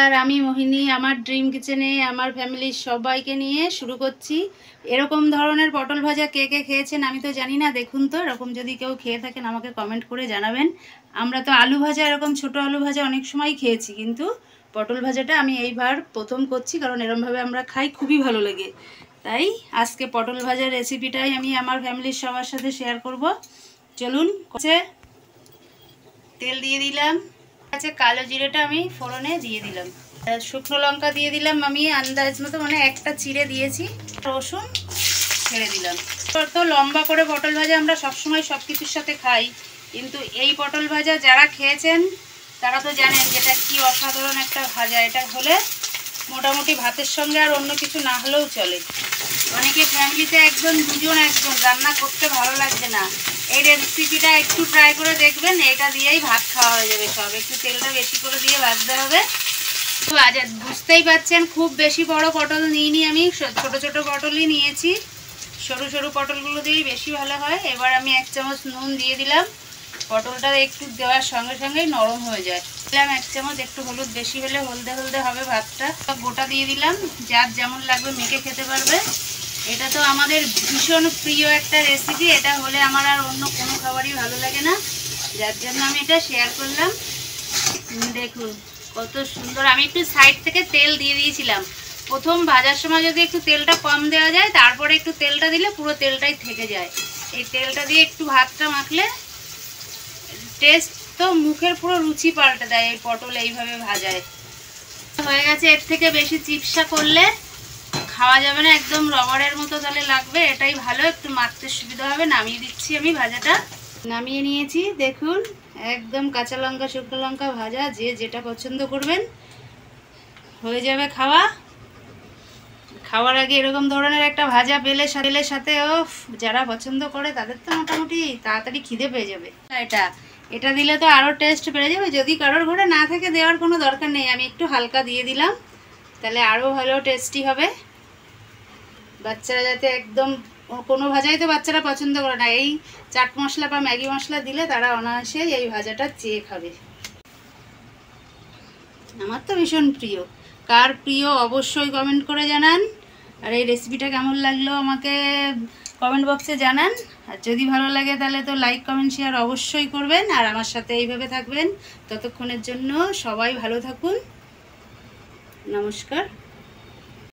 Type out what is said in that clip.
নমস্কার, আমি মোহিনী। আমার ড্রিম কিচেনে আমার ফ্যামিলির সবাইকে নিয়ে শুরু করছি। এরকম ধরনের পটল ভাজা কে কে খেয়েছেন আমি তো জানি না। দেখুন তো, এরকম যদি কেউ খেয়ে থাকেন আমাকে কমেন্ট করে জানাবেন। আমরা তো আলু ভাজা, এরকম ছোট আলু ভাজা অনেক সময় খেয়েছি, কিন্তু পটল ভাজাটা আমি এইবার প্রথম করছি, কারণ এরমভাবে আমরা খাই, খুবই ভালো লাগে। তাই আজকে পটল ভাজার রেসিপিটাই আমি আমার ফ্যামিলির সবার সাথে শেয়ার করব। চলুন। তেল দিয়ে দিলাম। আচ্ছা, কালো জিরেটা আমি ফোড়নে দিয়ে দিলাম। শুকনো লঙ্কা দিয়ে দিলাম আমি আন্দাজ মতো, মানে একটা চিড়ে দিয়েছি। রসুন ছেড়ে দিলাম। তো লম্বা করে পটল ভাজা আমরা সবসময় সব কিছুর সাথে খাই, কিন্তু এই পটল ভাজা যারা খেয়েছেন তারা তো জানেন যেটা কি অসাধারণ একটা ভাজা। এটা হলে মোটামুটি ভাতের সঙ্গে আর অন্য কিছু না হলেও চলে। অনেকে ফ্যামিলিতে একজন রান্না করতে ভালো লাগবে না, এই রেসিপিটা একটু ট্রাই করে দেখবেন। এটা দিয়েই ভাত খাওয়া হয়ে যাবে সব। একটু তেলটা বেশি করে দিয়ে ভাজতে হবে। তো আজ বুঝতেই পারছেন, খুব বেশি বড় পটল নিইনি আমি, ছোট ছোট পটলই নিয়েছি। সরু সরু পটলগুলো দিয়েই বেশি ভালো হয়। এবার আমি 1 চামচ নুন দিয়ে দিলাম। পটলটা একটু দেওয়ার সঙ্গে সঙ্গেই নরম হয়ে যায়। দিলাম 1 চামচ একটু হলুদ, বেশি হলে হলদে হলদে হবে ভাতটা। গোটা দিয়ে দিলাম, যার যেমন লাগবে মেখে খেতে পারবে। এটা তো আমাদের ভীষণ প্রিয় একটা রেসিপি। এটা হলে আমার আর অন্য কোনো খাবারই ভালো লাগে না, যার জন্য আমি এটা শেয়ার করলাম। দেখুন কত সুন্দর। আমি একটু সাইড থেকে তেল দিয়ে দিয়েছিলাম। প্রথম ভাজার সময় যদি একটু তেলটা কম দেওয়া যায়, তারপরে একটু তেলটা দিলে পুরো তেলটাই থেকে যায়। এই তেলটা দিয়ে একটু ভাতটা মাখলে টেস্ট তো মুখের পুরো রুচি পাল্টে দেয়। এই পটল এইভাবে ভাজায় হয়ে গেছে। এর থেকে বেশি চিপসা করলে খাওয়া যাবে না, একদম রবারের মতো তাহলে লাগবে। এটাই ভালো, একটু মাখতে সুবিধা হবে। নামিয়ে দিচ্ছি আমি ভাজাটা। নামিয়ে নিয়েছি। দেখুন একদম কাঁচা লঙ্কা শুকনো লঙ্কা ভাজা, যে যেটা পছন্দ করবেন হয়ে যাবে খাওয়া। খাওয়ার আগে এরকম ধরনের একটা ভাজা বেলের সাথে যারা পছন্দ করে তাদের তো মোটামুটি তাড়াতাড়ি খিদে পেয়ে যাবে। এটা দিলে তো আরও টেস্ট বেড়ে যাবে। যদি কারোর ঘরে না থাকে দেওয়ার কোনো দরকার নেই, আমি একটু হালকা দিয়ে দিলাম, তাহলে আরও ভালো টেস্টি হবে। বাচ্চারা যাতে একদম, কোনো ভাজাই তো বাচ্চারা পছন্দ করে না, এই চাট মশলা বা ম্যাগি মশলা দিলে তারা অনায়াসে এই ভাজাটা চেয়ে খাবে। আমার তো ভীষণ প্রিয়। কার প্রিয় অবশ্যই কমেন্ট করে জানান। আর এই রেসিপিটা কেমন লাগলো আমাকে কমেন্ট বক্সে জানান। আর যদি ভালো লাগে তাহলে তো লাইক কমেন্ট শেয়ার অবশ্যই করবেন, আর আমার সাথে এইভাবে থাকবেন। ততক্ষণের জন্য সবাই ভালো থাকুন। নমস্কার।